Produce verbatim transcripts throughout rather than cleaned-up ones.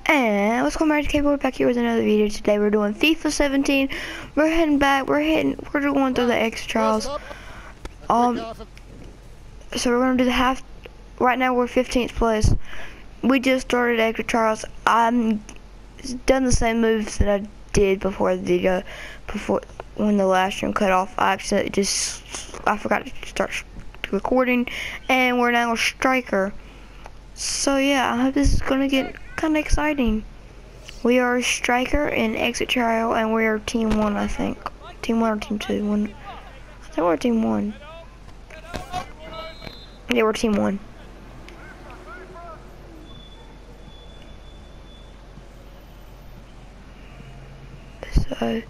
And let's go back to Keyboard back here with another video. Today we're doing FIFA seventeen. We're heading back. We're heading. We're going through the extra trials. Um. So we're gonna do the half. Right now we're fifteenth place. We just started extra trials. I'm done the same moves that I did before the uh, before when the last stream cut off. I accidentally just I forgot to start recording, and we're now a striker. So yeah, I hope this is gonna get kind of exciting. We are a striker in exit trial, and we are team one, I think. Team one or team two? One. I think we're team one. Yeah, we're team one. So,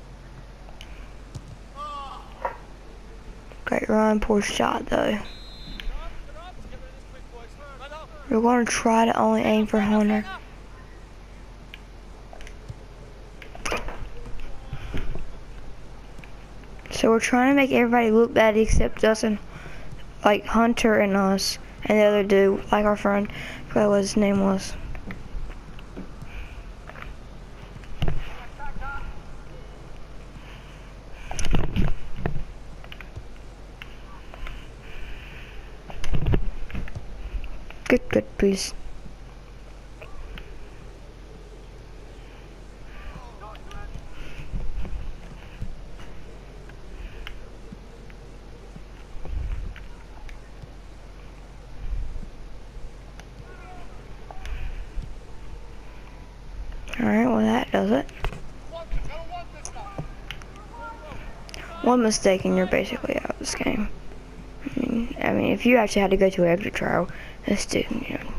great run, poor shot though. We're going to try to only aim for Hunter. So we're trying to make everybody look bad except us and like Hunter and us and the other dude, like our friend. I forgot what his name was. Good, good, please. Alright, well that does it. One mistake and you're basically out of this game. I mean, I mean, if you actually had to go to an exit trial, this dude, you know.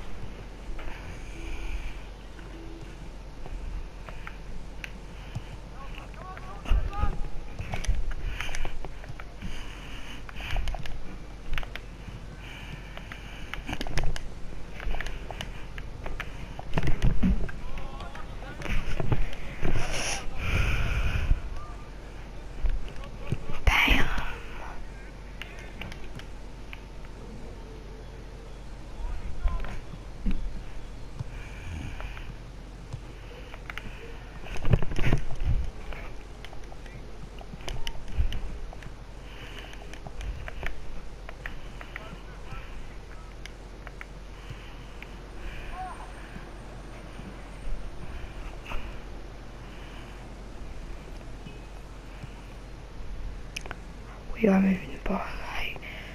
We are moving the ball right.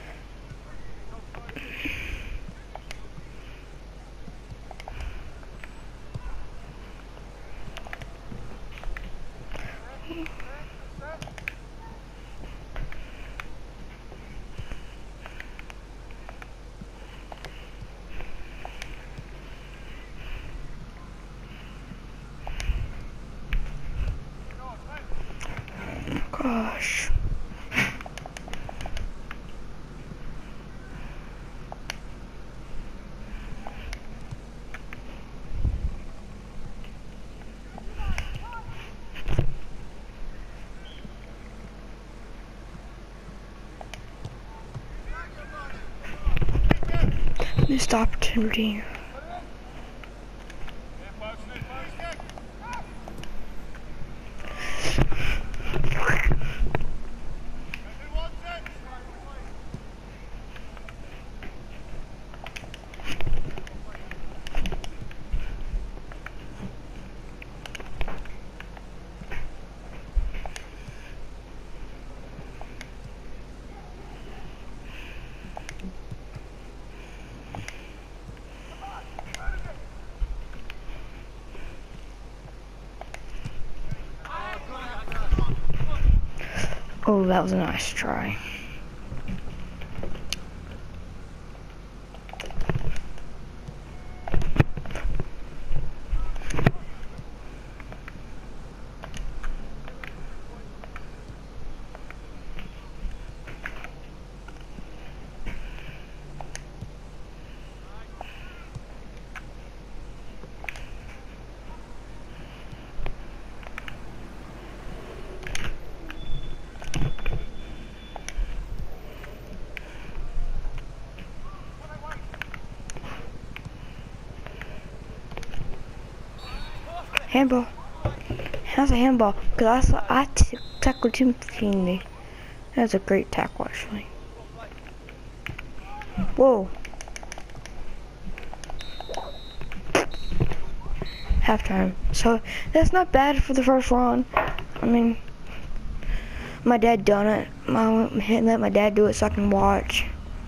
Gosh. Missed opportunity. Oh, that was a nice try. Handball. How's a handball? Cause I saw I t tackled him cleanly. That's a great tackle actually. Whoa. Halftime. So that's not bad for the first round. I mean, my dad done it. My let my dad do it so I can watch.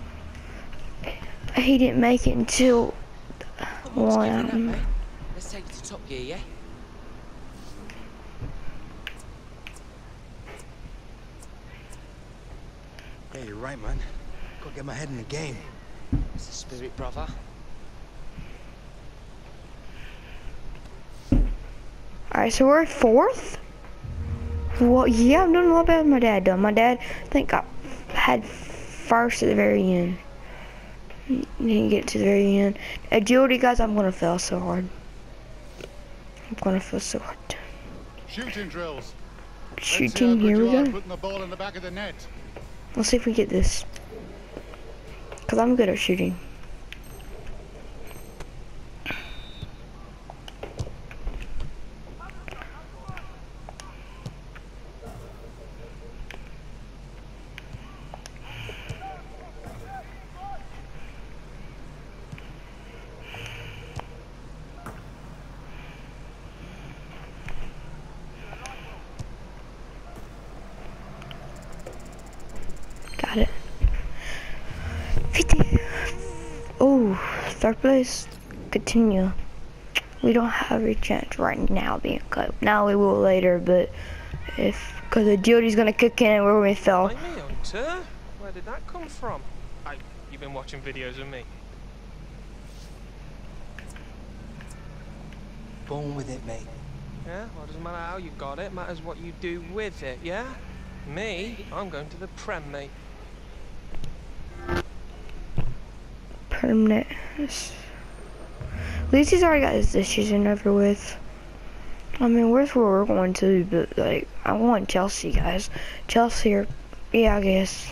He didn't make it until one. Up, let's take it to top gear, yeah? Yeah, you're right, man. Gotta get my head in the game. It's the spirit, brother. Alright, so we're fourth? Well, yeah, I'm doing a lot better than my dad done. My dad, I think, got had first at the very end. Didn't get to the very end. Agility, guys, I'm gonna fail so hard. I'm gonna fail so hard. Shooting drills. Shooting, here we go. Putting the ball in the back of the net. Let's see if we get this. Cause I'm good at shooting. Got it. fifty. Oh, third place. Continue. We don't have a chance right now being cut. Now we will later, but if because agility's gonna kick in and we're gonna fail. Hi, me, Hunter. Where did that come from? I, you've been watching videos of me. Born with it, mate. Yeah, well, it doesn't matter how you got it, matters what you do with it, yeah? Me, I'm going to the Prem, mate. Permanent. At least he's already got his decision over with. I mean, where's where we're going to, but like, I want Chelsea, guys. Chelsea are, yeah, I guess.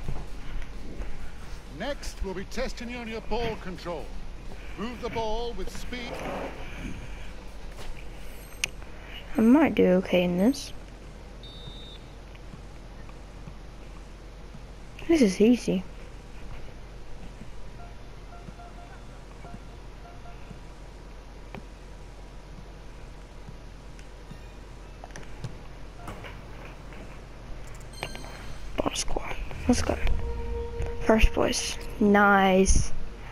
Next, we'll be testing you on your ball control. Move the ball with speed. I might do okay in this. This is easy. Ball score. Let's go. First place. Nice.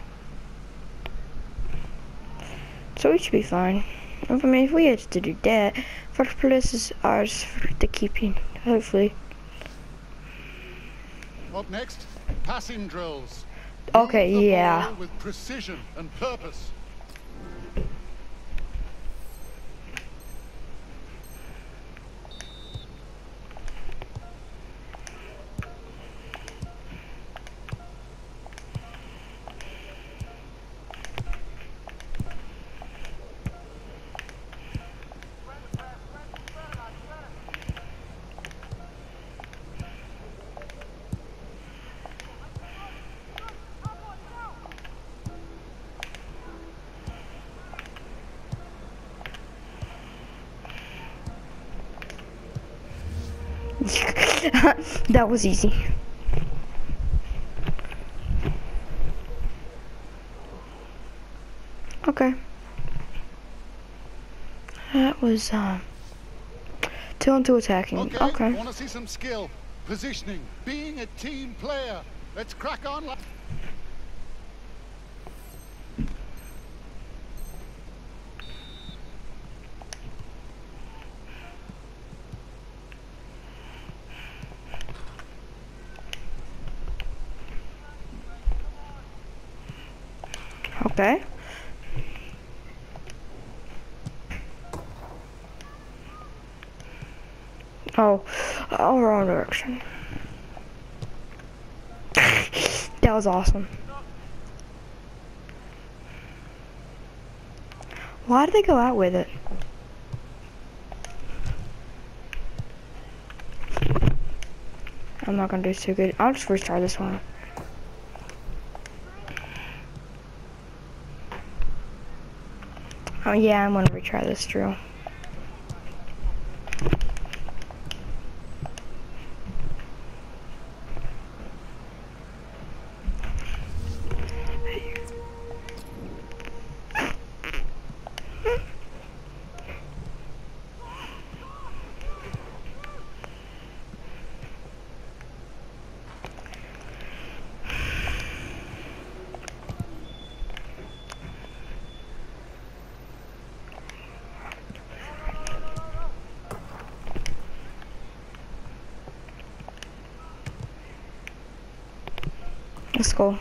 So we should be fine. I mean, if we had to do that, first place is ours for the keeping, hopefully. Up next, passing drills. Okay, Move the yeah. ball with precision and purpose. That was easy. Okay. That was um two on two attacking. Okay. Okay. Want to see some skill, positioning, being a team player. Let's crack on. Okay. Oh, oh, wrong direction. That was awesome. Why did they go out with it? I'm not gonna do too good. I'll just retry this one. Oh yeah, I'm gonna retry this drill. Let's go.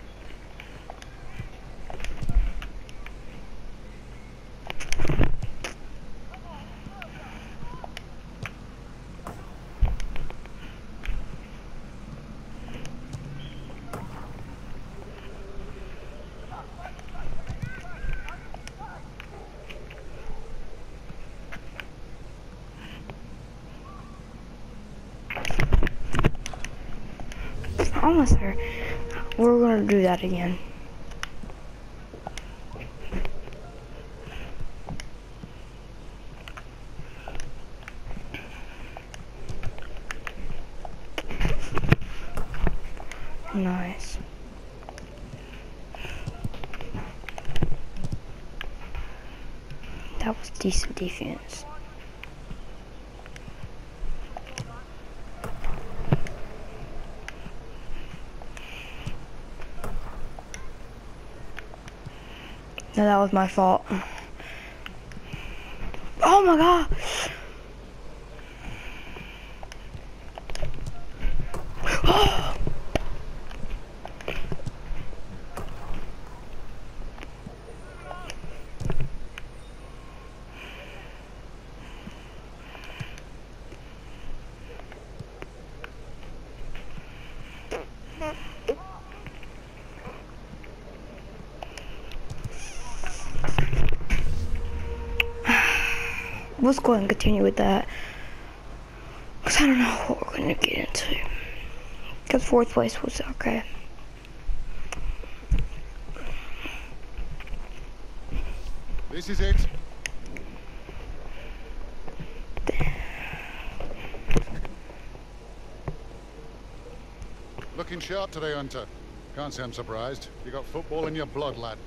Almost there. We're gonna do that again. Nice. That was decent defense. No, that was my fault. Oh my god! Let's go ahead and continue with that. Because I don't know what we're going to get into. Because fourth place was okay. This is it. Looking sharp today, Hunter. Can't say I'm surprised. You got football in your blood, lad.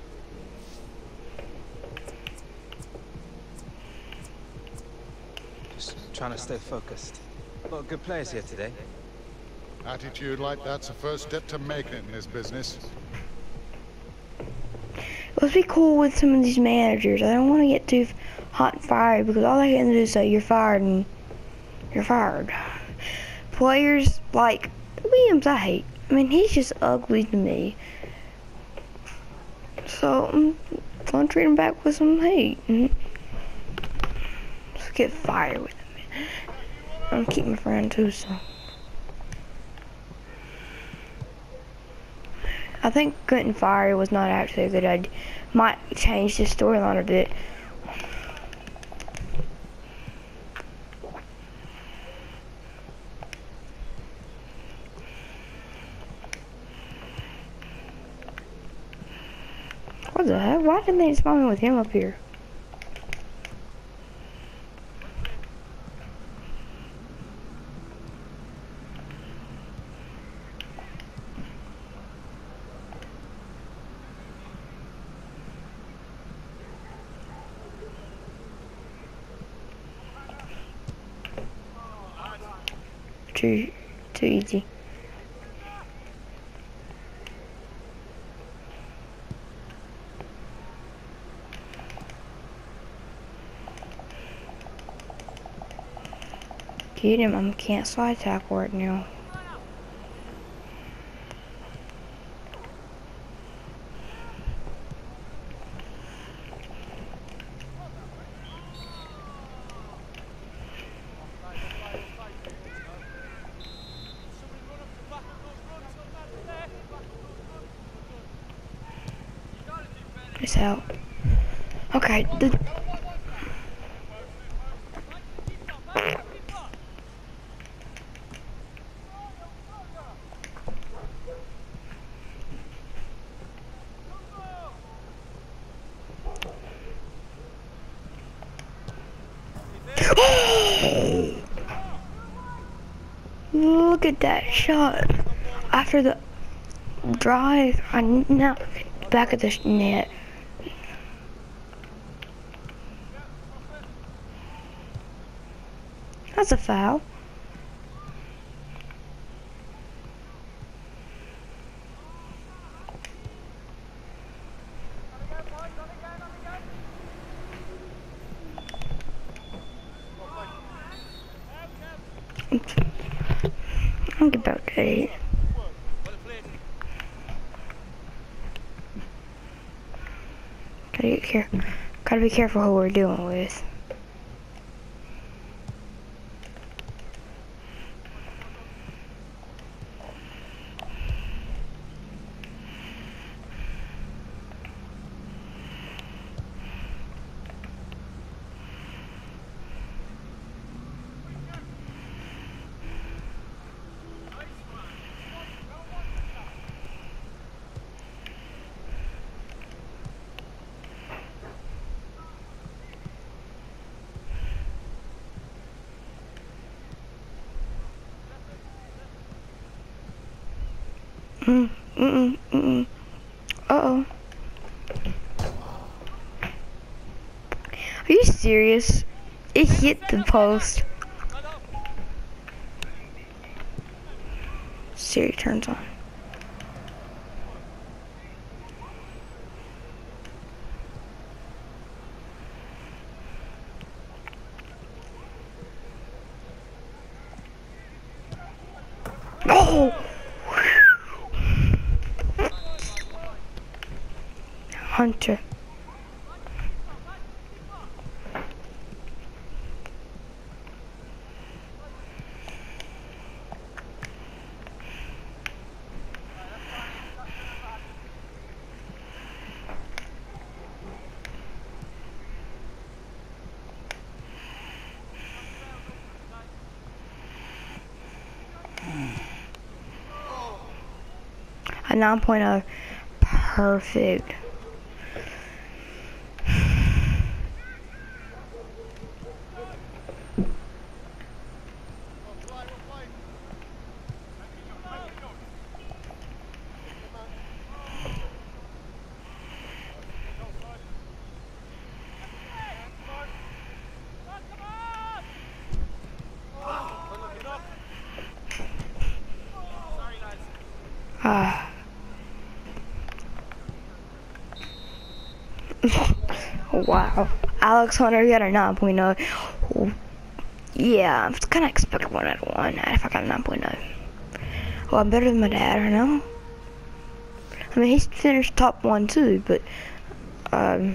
Just trying to stay focused. A lot of good players here today. Attitude like that's the first step to making it in this business. Let's be cool with some of these managers. I don't want to get too hot and fiery because all they can do is say you're fired and you're fired. Players like Williams, I hate. I mean, he's just ugly to me. So I'm gonna treat him back with some hate. Let's get fired with him. I'm gonna keep my friend too, so. I think getting fired was not actually a good idea. Might change the storyline a bit. What the heck? Why didn't they spawn me with him up here? Too, too easy. Get him, I can't slide tackle right now. It's out. Okay, the look at that shot. After the drive, I now back at the net. That's a foul. I'll get back to eight. Gotta get care. Gotta be careful who we're dealing with. Mm, mm, mm, mm. Uh-oh. Are you serious? It hit the post. Siri turns on. Oh! Hunter. A nine point oh. Perfect. Ah. Wow. Alex Hunter got a nine point oh. Yeah, I was kind of expecting one out of one if I got a nine point oh. Well, I'm better than my dad, I know. I mean, he's finished top one too, but um,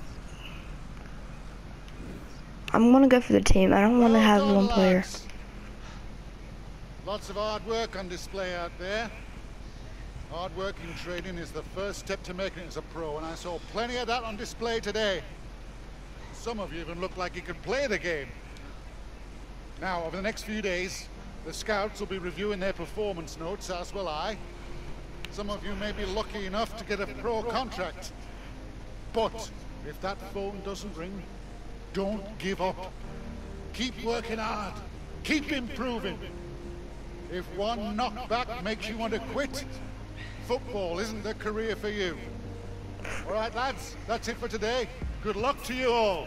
I'm gonna go for the team. I don't want to have one player. Lots of hard work on display out there. Hard work in training is the first step to making it as a pro, and I saw plenty of that on display today. Some of you even look like you could play the game. Now, over the next few days, the scouts will be reviewing their performance notes, as will I. Some of you may be lucky enough to get a pro contract. But if that phone doesn't ring, don't give up. Keep working hard. Keep improving. If one knockback makes you want to quit, football isn't the career for you. All right, lads, that's it for today. Good luck to you all.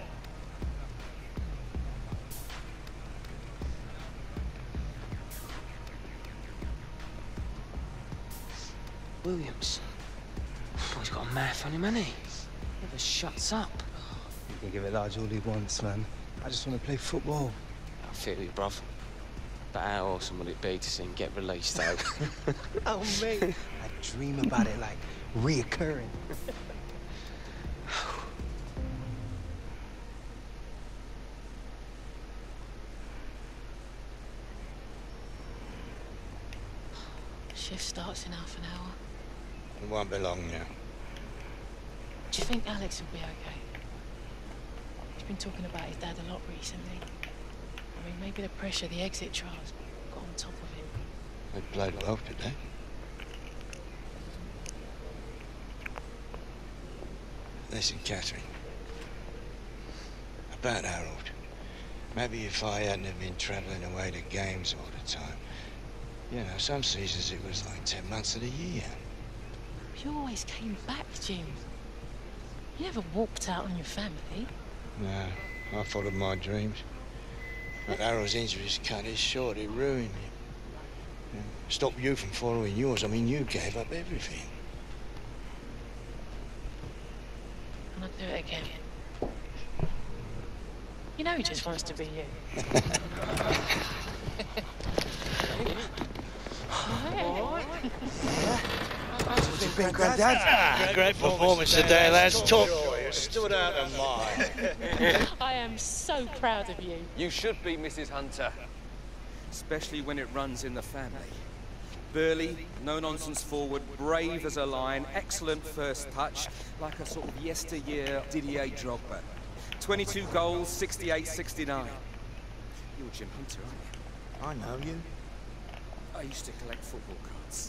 Williams. Oh, he's got a mouth on him, hasn't he? Never shuts up. You can give it large all he wants, man. I just want to play football. I feel you, bruv. But how awesome would it be to see him get released, though? Oh, mate. I dream about it like reoccurring. Shift starts in half an hour. It won't be long now. Do you think Alex will be okay? He's been talking about his dad a lot recently. I mean, maybe the pressure the exit trials got on top of him. They played well today. Listen, Catherine. About Harold. Maybe if I hadn't have been travelling away to games all the time. You know, some seasons it was like ten months of the year. You always came back, Jim. You never walked out on your family. No, I followed my dreams. But Harold's injuries cut it short, it ruined him. Stopped you from following yours. I mean, you gave up everything. And I'll do it again. You know he just wants to be you. What do you think, Granddad? Great performance today, lads. Top draw. You stood out a mile. I am so proud of you. You should be, Missus Hunter. Especially when it runs in the family. Burly, no-nonsense forward, brave as a lion, excellent first touch, like a sort of yesteryear Didier Drogba. twenty-two goals, sixty-eight sixty-nine. You're Jim Hunter, aren't you? I know you. I used to collect football cards.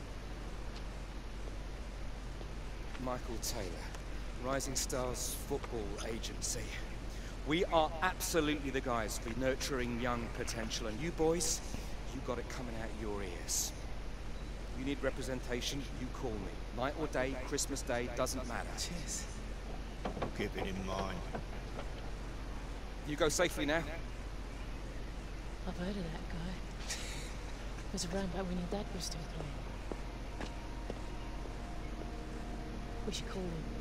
Michael Taylor, Rising Stars Football Agency. We are absolutely the guys for nurturing young potential, and you boys, you got it coming out your ears. You need representation, you call me. Night or day, Christmas Day, doesn't matter. Cheers. I'll keep it in mind. You go safely now. I've heard of that guy. He was around back when your dad was still playing. We should call him.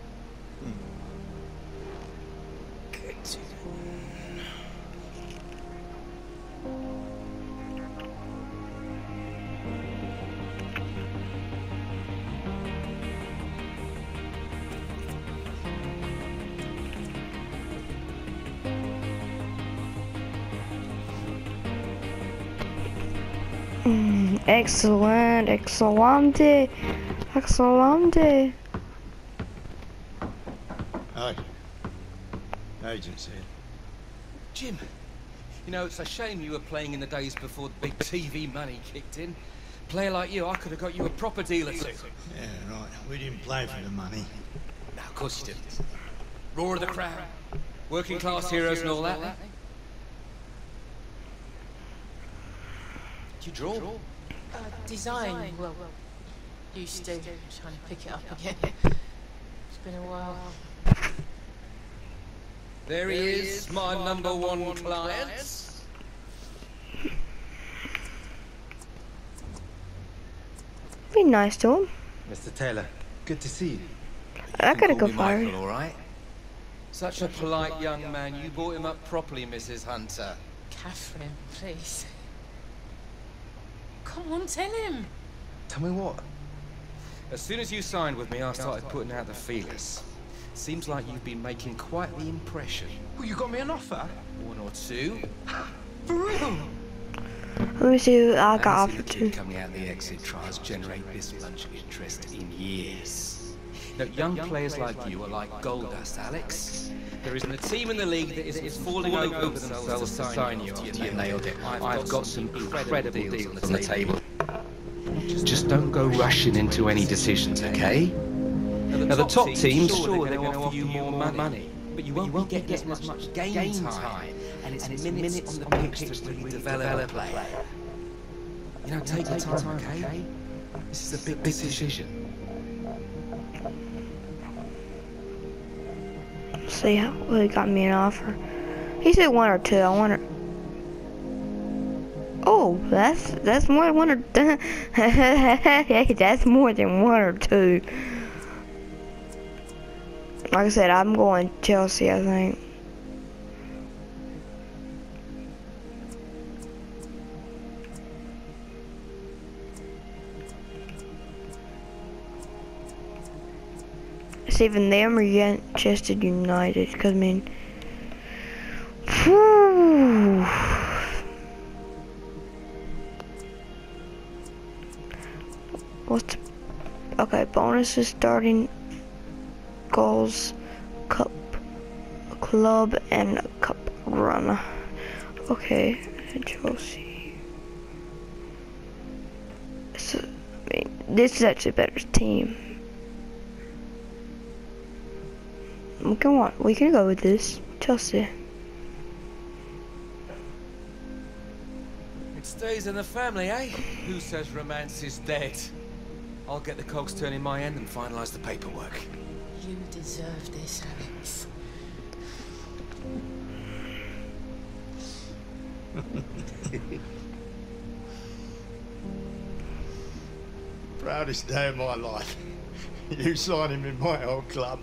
Mm, excellent, excellente, excellente. Hi. Agent's here. Jim, you know, it's a shame you were playing in the days before the big T V money kicked in. Player like you, I could have got you a proper deal or two. Yeah, right. We didn't play for the money. No, of course you didn't. Roar of the crowd, working class heroes and all that. Eh? Did you draw? Uh, design, well, used to. Trying to pick it up again. It's been a while. There he is, my number one client. Be nice to him. Mister Taylor, good to see you. I gotta go fire. Michael, all right? Such a polite young man. You brought him up properly, Missus Hunter. Catherine, please. Come on, tell him. Tell me what? As soon as you signed with me, I started putting out the feelers. Seems like you've been making quite the impression. Well, you got me an offer? One or two. For real? Let me see who I got I offered haven't seen a kid to. coming out of the exit trials generate this much interest in years. Now, young players like you are like gold dust, Alex. There isn't a team in the league that isn't falling over themselves to sign you after you nailed it. I've got some incredible deals on the table. Just don't go rushing into any decisions, okay? Now, the top teams, sure, they're going to offer you more money, but you won't be getting as much game time, and it's minutes on the pitch to really develop a player. You know, take your time, okay? This is a big decision. See how well, he got me an offer. He said one or two. I wonder. Oh, that's that's more than one or hey, that's more than one or two. Like I said, I'm going Chelsea, I think. It's even them or Manchester United, because I mean, whew. What's the, okay? Bonuses, starting goals, cup, club, and a cup run. Okay, Chelsea. So, I mean, this is actually a better team. Come on, we can go with this. Chelsea. It stays in the family, eh? Who says romance is dead? I'll get the cogs turning my end and finalise the paperwork. You deserve this, Alex. proudest day of my life. You signing in my old club.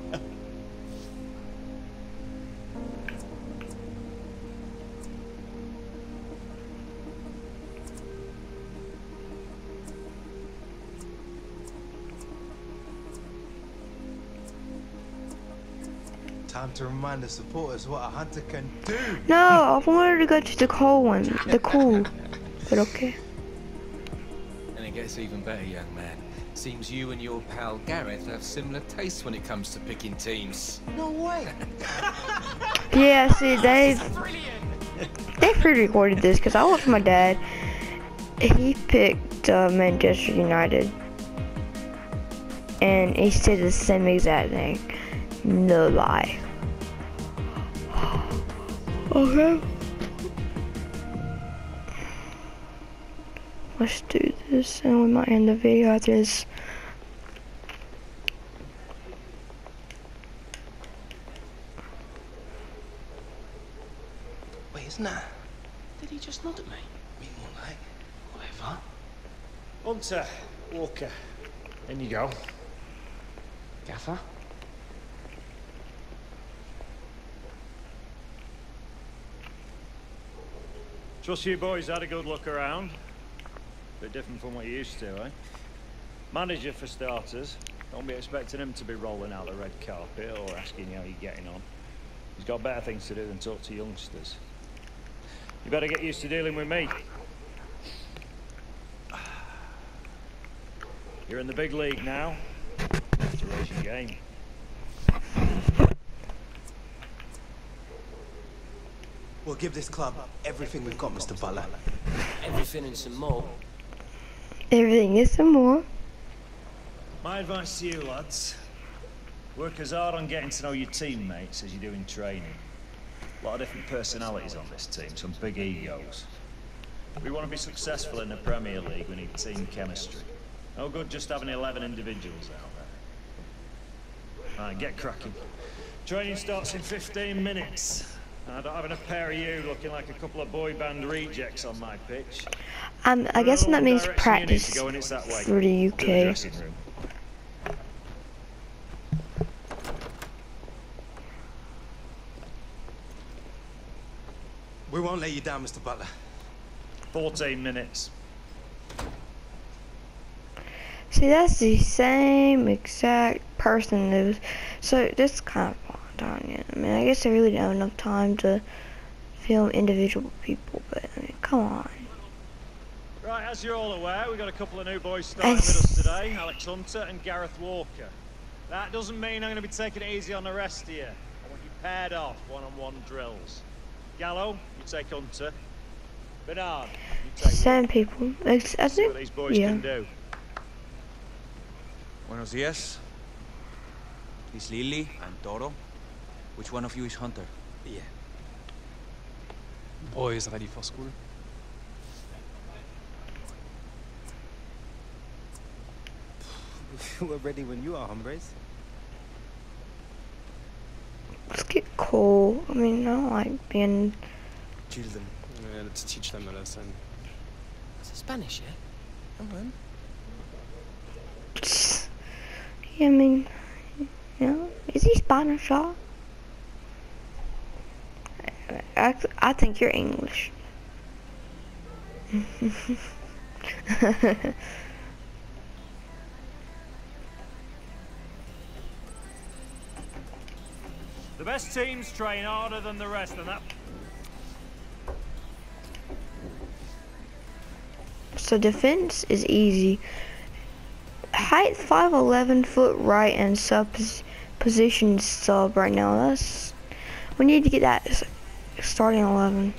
Time to remind the supporters what a hunter can do. No, I wanted to go to the cool one, the cool, but okay. And it gets even better, young man. Seems you and your pal Gareth have similar tastes when it comes to picking teams. No way. Yeah, see, they they pre-recorded this because I watched my dad. He picked uh, Manchester United, and he said the same exact thing. No lie. Okay. Let's do this, and we might end the video after this. Wait, isn't that? Did he just nod at me? Me more like. Whatever. Hunter, Walker. In you go. Gaffer? Trust you boys had a good look around. Bit different from what you used to, eh? Manager for starters. Don't be expecting him to be rolling out the red carpet or asking you how you're getting on. He's got better things to do than talk to youngsters. You better get used to dealing with me. You're in the big league now. You have to raise your game. We'll give this club everything we've got, Mister Butler. Everything and some more. Everything is some more. My advice to you, lads. Work as hard on getting to know your teammates as you do in training. A lot of different personalities on this team, some big egos. If we want to be successful in the Premier League, we need team chemistry. No good just having eleven individuals out there. Alright, get cracking. Training starts in fifteen minutes. I don't have a pair of you looking like a couple of boy band rejects on my pitch. Um, I guess that means practice go, and it's that way. for the U K. The We won't let you down, Mister Butler. fourteen minutes. See, that's the same exact person that was, so this kind of on yet. I mean, I guess I really don't have enough time to film individual people, but I mean, come on. Right, as you're all aware, we've got a couple of new boys starting with us today, Alex Hunter and Gareth Walker. That doesn't mean I'm going to be taking it easy on the rest of you. I want you paired off, one-on-one drills. Gallo, you take Hunter. Bernard, you take Same people. It's, I See think, what these boys yeah. can do. Buenos dias. This is Lily. I'm Toro. Which one of you is Hunter? Yeah. Boys ready for school? We're ready when you are, hombres. Let's get cool. I mean, I don't like being... Children. Yeah, let's teach them a lesson. Is it Spanish, yeah? Come on. Yeah, I mean, you know, is he Spanish, y'all? I, I think you're English. The best teams train harder than the rest, and that... So defense is easy. Height five eleven, foot right, and sub position sub right now. That's, we need to get that starting eleven.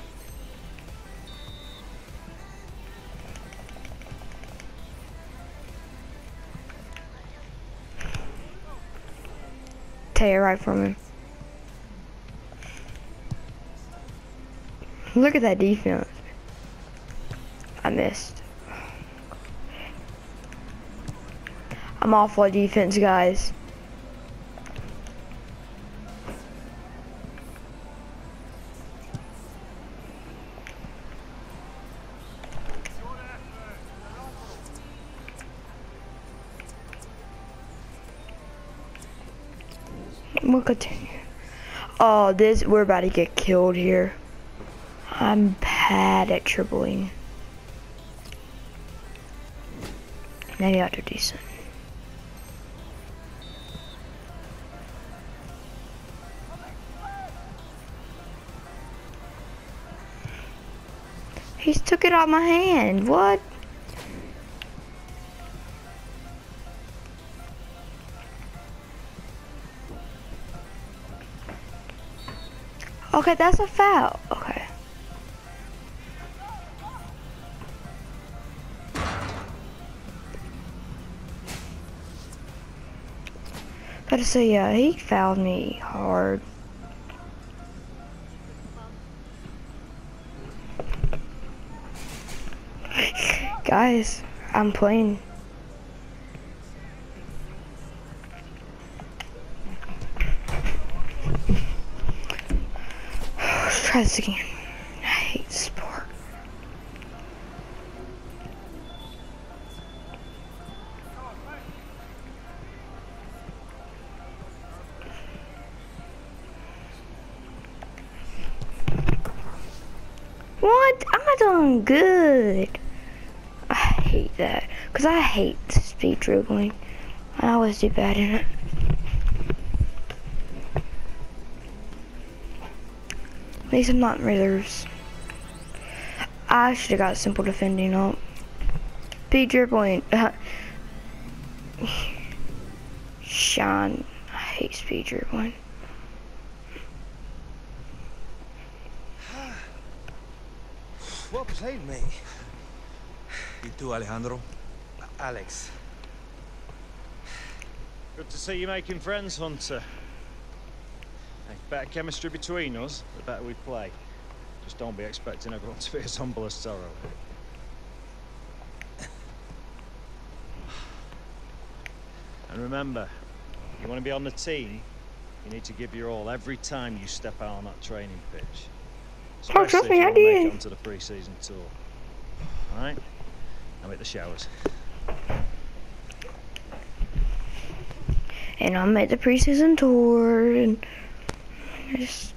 Take it right from him. Look at that defense. I missed. I'm awful at defense, guys. we'll continue. Oh, this, we're about to get killed here. I'm bad at dribbling. Maybe I'll do decent. He took it out of my hand. What? Okay, that's a foul. Okay. But so yeah, he fouled me hard. Guys, I'm playing. Let's try this again. I hate sport. What? I'm doing good. I hate that. Because I hate speed dribbling. I always do bad in it. At least I'm not in reserves. I should have got simple defending up. Speed dribbling. Uh, Sean. I hate speed dribbling. Well played, mate. You too, Alejandro. Alex. Good to see you making friends, Hunter. Hey, better chemistry between us, the better we play. Just don't be expecting everyone to be as humble as Toro. And remember, if you want to be on the team, you need to give your all every time you step out on that training pitch. Oh, trust me, I Especially if you want to make did. it onto the pre-season tour. All right? I'm at the showers. And I'm at the preseason tour and just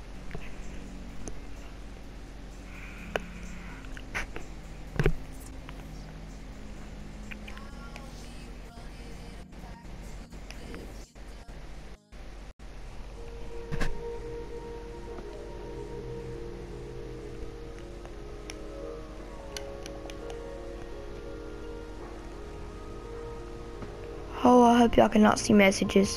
oh, I hope y'all cannot see messages.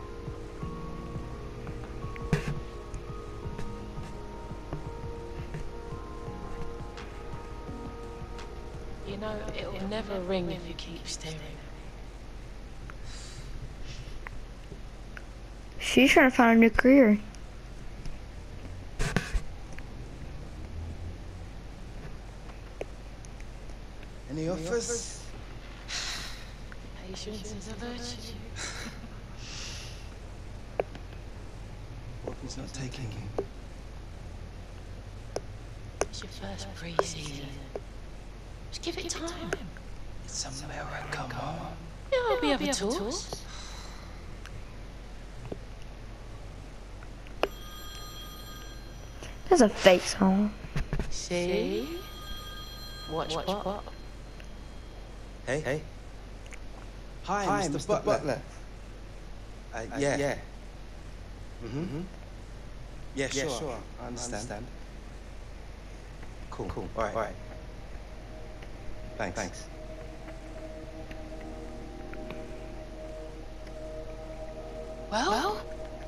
You know, it'll never ring if you keep staring. She's trying to find a new career. Any offers? Patience is a virtue. What if he's not taking you? It's your first pre-season. Just give it time. It's a miracle, Mom. There'll be other tours. There's a fake song. See? Watch, Watch pop. pop. Hey, hey. Hi, Hi, Mister Mister Butler. Butler. Uh, yeah. Uh, yeah. Mm-hmm. Mm-hmm. Yeah, Yeah, sure. sure. I understand. understand. Cool. Cool. All right. All right. Thanks. Thanks. Well?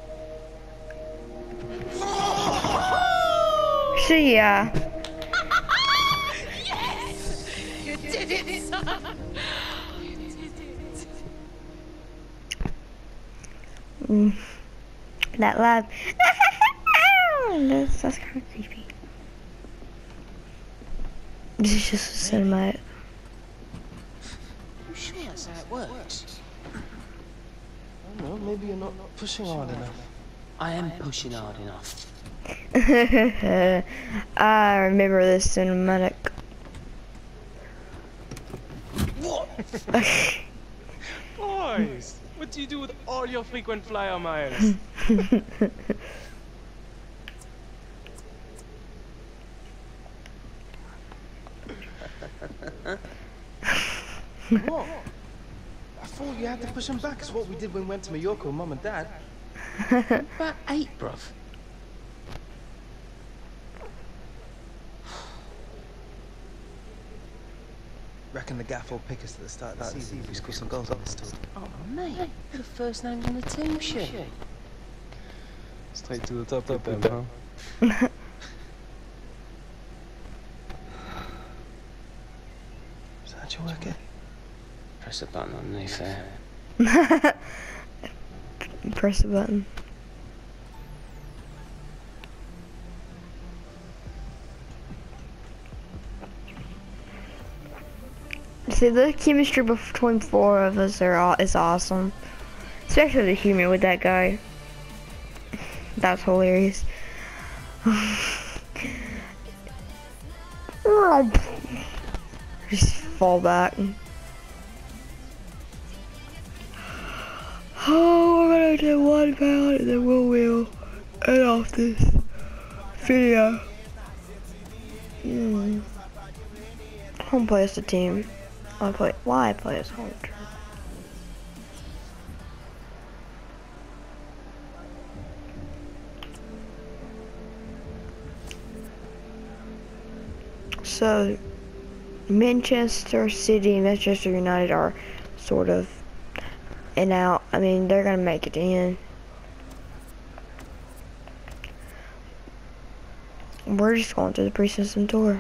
So yeah. Yes! You did it, son! You did it. Mm. That laugh. that's, that's kind of creepy. This is just a cinematic. I'm sure that's how it works. I don't know, maybe you're not pushing hard enough. I am pushing hard enough. I remember this cinematic. Boys, What do you do with all your frequent flyer miles? What? I thought you had to push them back. It's what we did when we went to Mallorca with Mum and Dad. About eight, bruv. Reckon the gaff will pick us at the start of the season if we score some goals on this tour. Oh, mate, you're the first names on the team sheet. Straight to the top with them, huh? Is that your work, eh? Press a button underneath there. Press the button. See, the chemistry between four of us are all, is awesome. Especially the humor with that guy. That's hilarious. Just fall back. Oh, we're gonna do one pound and then we will end off this video. Hmm. I don't play as a team. I play. Why I play as Hunter? So, Manchester City and Manchester United are sort of in out. I mean, they're gonna make it in. We're just going through the pre-season tour.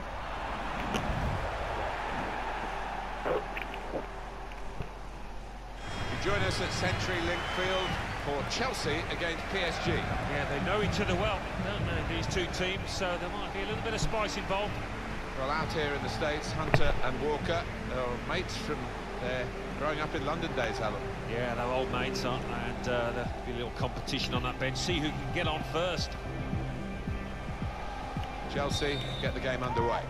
Join us at Century Link Field for Chelsea against P S G. Yeah, they know each other well, don't they, these two teams, so there might be a little bit of spice involved. Well, out here in the States, Hunter and Walker are mates from their growing up in London days, Alan. Yeah, they're old mates, aren't they? And uh, there'll be a little competition on that bench, see who can get on first. Chelsea get the game underway.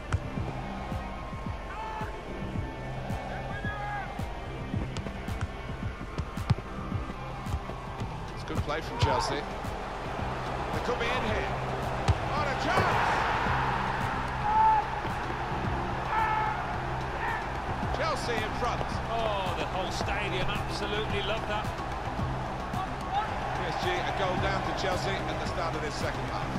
Good play from Chelsea. They could be in here. What a chance! Chelsea in front. Oh, the whole stadium absolutely loved that. P S G a goal down to Chelsea at the start of this second half.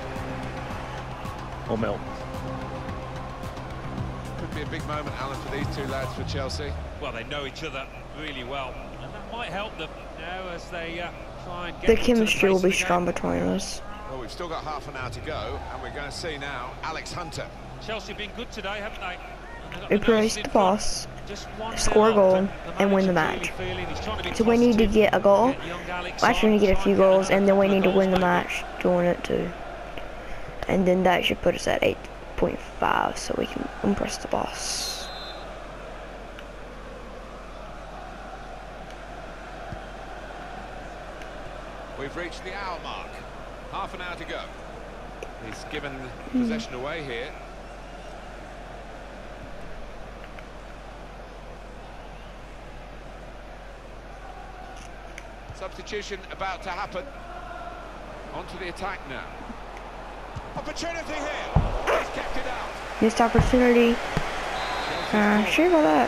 Or Mel. Could be a big moment, Alan, for these two lads for Chelsea. Well, they know each other really well, and that might help them now as they uh, try and get The into chemistry the will be pace of the strong game. between us. Well, we've still got half an hour to go, and we're going to see now Alex Hunter. Chelsea have been good today, haven't they? We praise the boss, score a goal, and win the match. So we need to get a goal. Well, actually, we need to get a few goals, and then we need to win the match doing it too. And then that should put us at eight point five, so we can impress the boss. We've reached the hour mark. Half an hour to go. He's given possession away here. Substitution about to happen. Onto the attack now. Opportunity here. He's kept it out. Missed opportunity. Uh, sure about that.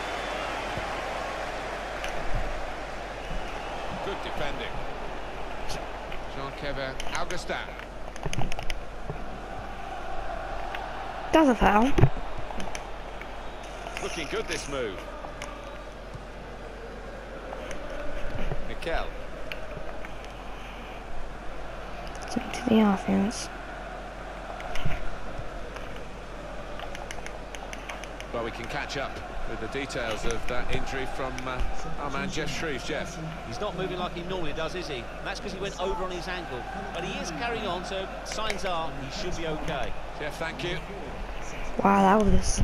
Good defending. Jean-Kevin Augustin. That's a foul. Looking good, this move. Mikel. Stick to the offense. Well, we can catch up with the details of that injury from uh, our man Jeff Shreves. Jeff. He's not moving like he normally does, is he? That's because he went over on his ankle. But he is carrying on, so signs are he should be okay. Jeff, thank you. Wow, that was...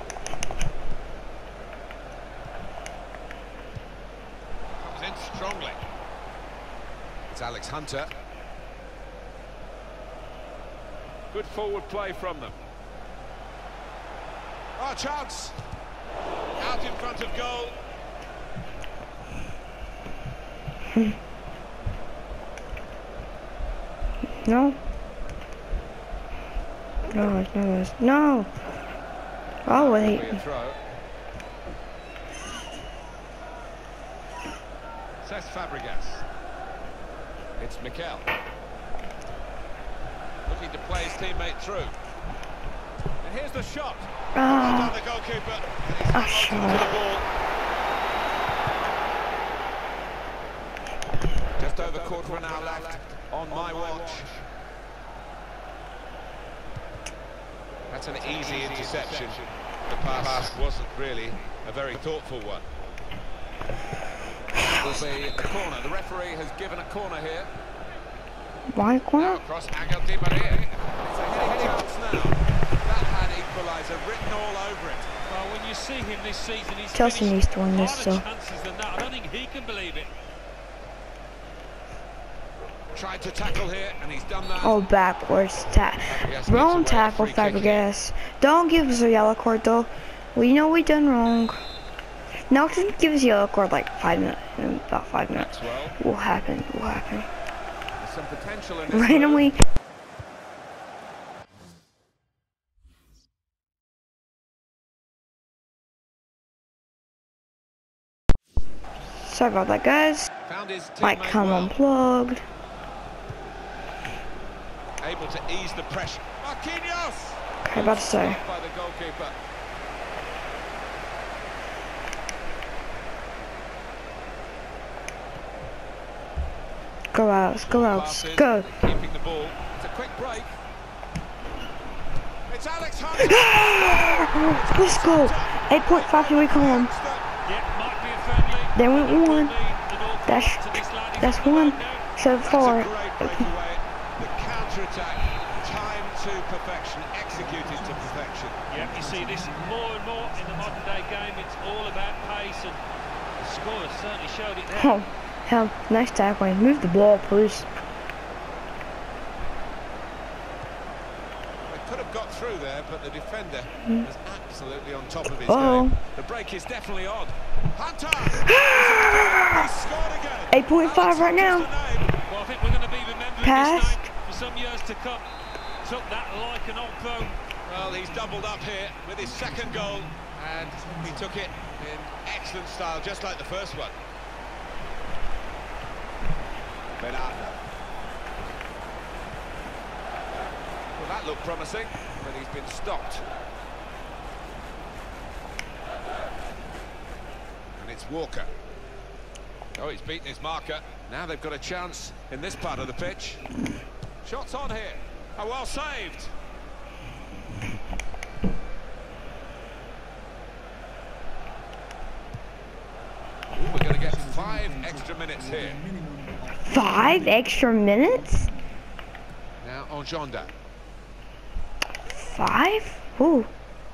Comes in strongly. It's Alex Hunter. Good forward play from them. Oh, chance! Out in front of goal. No. No, it's no, it's no. Oh wait. Cesc Fabregas. It's Mikel. Looking to play his teammate through. And here's the shot. Ah. Well done, the goalkeeper. A shot. Just over quarter of an hour left on my watch. That's an easy interception. The pass wasn't really a very thoughtful one. It will be a corner. The referee has given a corner here. Why corner? Now across Angel Di Maria. It's a heading chance now. That had equaliser written all over it. Well, when you see him this season, he's Chelsea needs to win this, so. chances than that. I don't think he can believe it. Tried to tackle here, and he's done that. Oh, backwards ta wrong tackle, Fabregas. Don't give us a yellow card though. We know we done wrong. No, just give us a yellow card like five minutes. In about five minutes. Well. Will happen. Will happen. There's some potential in this Randomly. move. Sorry about that, guys. Might come well. unplugged. Able to ease the pressure. Marquinhos! Okay, about to say. By the goalkeeper. Go out, go out, go. Keeping the ball. It's a quick break. It's Alex Hunter. Let's go. eight point five, here we come. They went one. That's that's one. So far. The counter-attack, timed to perfection, executed to perfection. Yeah, you see this more and more in the modern day game. It's all about pace, and the score has certainly showed it there. Oh, hell, nice tackling. Move the ball, please. They could have got through there, but the defender mm. was absolutely on top of his uh -oh. game. The break is definitely odd. Hunter! He scored again. eight point five right now. Well, I think we're going to be remembering Pass. this name for some years to come. Took that like an old pro. Well, he's doubled up here with his second goal, and he took it in excellent style, just like the first one. Bernardo. Well, that looked promising, but he's been stopped. And it's Walker. Oh, he's beaten his marker. Now they've got a chance in this part of the pitch. Shots on here. Oh, well saved. Ooh, we're going to get five extra minutes here. Five extra minutes? Now on Jonda. Five? Ooh.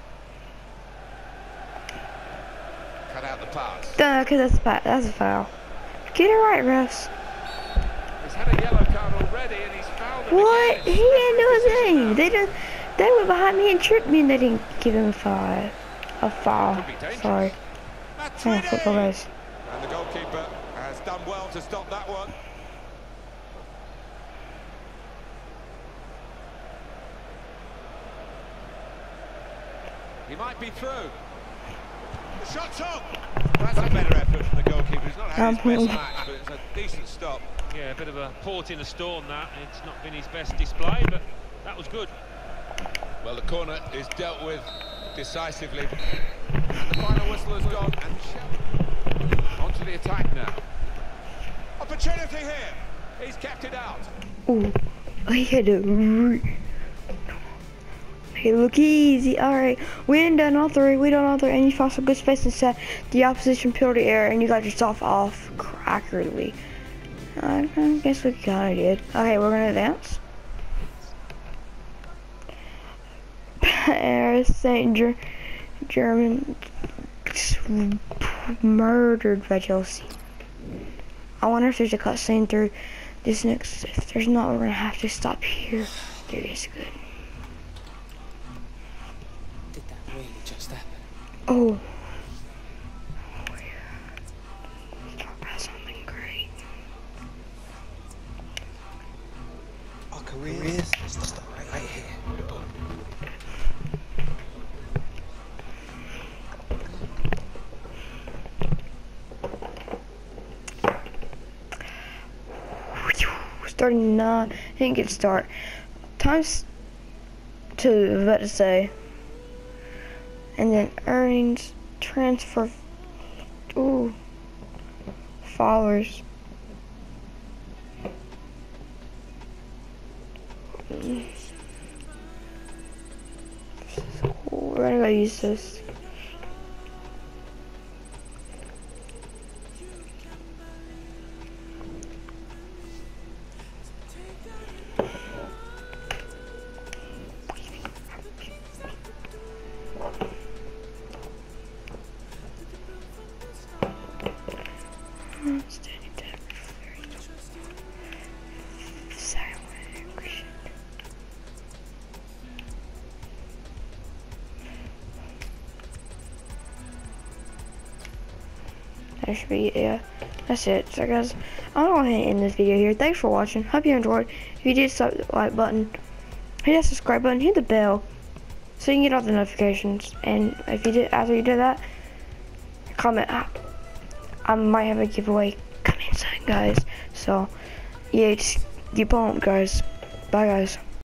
Cut out the pass. Duh, cause that's a, that's a foul. Get it right, refs. He's had a yellow card already, and he's fouled him What? again. He didn't do a thing. They just they went behind me and tripped me, and they didn't give him five. A foul. Sorry. Oh, football guys. And the goalkeeper has done well to stop that one. He might be through. The shot's up. That's a better effort from the goalkeeper. He's not had his best match, but it's a decent stop. Yeah, a bit of a port in a storm, that. It's not been his best display, but that was good. Well, the corner is dealt with decisively. And the final whistle has gone. And onto the attack now. Opportunity here. He's kept it out. Ooh, I had to. Hey, look easy. All right, we ain't done all three. We done all three, and you found some good space and set the opposition penalty area, and you got yourself off accurately. I guess we kind of did. Okay, we're gonna advance. Paris Saint German murdered by Chelsea. I wonder if there's a cutscene through this next. If there's not, we're gonna have to stop here. There is good. Did that really just happen? Oh. Talk about something great. careers start right here. Starting nine, didn't get start. Times two, I was about to say. And then earnings, transfer, ooh, followers. We're gonna go use this. That should be, yeah, that's it. So guys, I'm going to end this video here. Thanks for watching. Hope you enjoyed. If you did, stop the like button, hit that subscribe button, hit the bell so you can get all the notifications. And if you did, after you did that, comment. I, I might have a giveaway coming soon, guys. So yeah, just keep on, guys. Bye, guys.